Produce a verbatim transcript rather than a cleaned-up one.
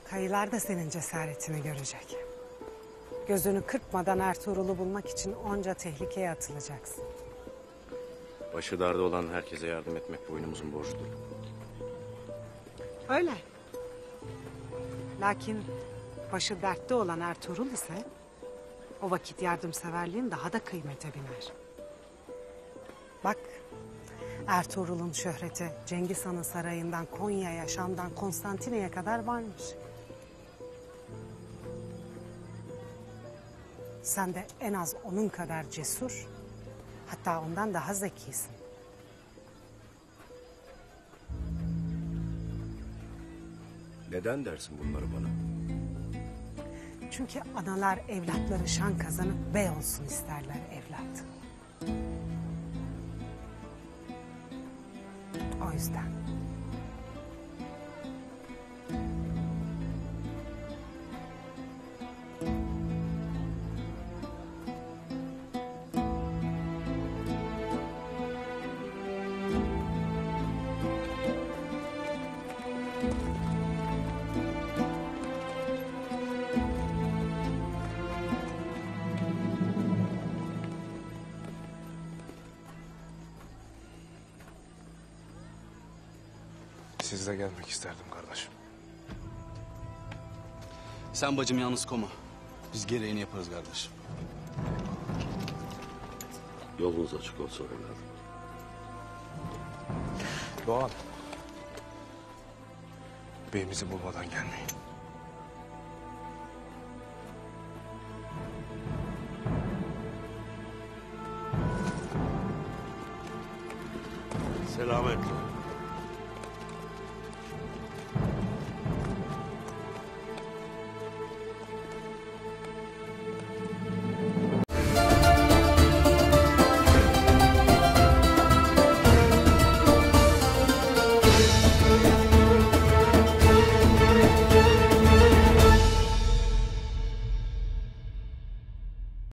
Kayılar da senin cesaretini görecek. Gözünü kırpmadan Ertuğrul'u bulmak için onca tehlikeye atılacaksın. Başı darda olan herkese yardım etmek boynumuzun borcudur. Öyle. Lakin başı dertte olan Ertuğrul ise o vakit yardımseverliğin daha da kıymete biner. Bak, Ertuğrul'un şöhreti Cengiz Han'ın sarayından Konya'ya, Şam'dan Konstantinye'ye kadar varmış. Sen de en az onun kadar cesur, hatta ondan daha zekisin. Neden dersin bunları bana? Çünkü analar evlatları şan kazanıp bey olsun isterler evlat. O yüzden. Sizle gelmek isterdim kardeşim. Sen bacım yalnız koma. Biz gereğini yaparız kardeşim. Yolunuz açık olsun evladım. Doğan. Beyimizi bulmadan gelmeyin. Selametle.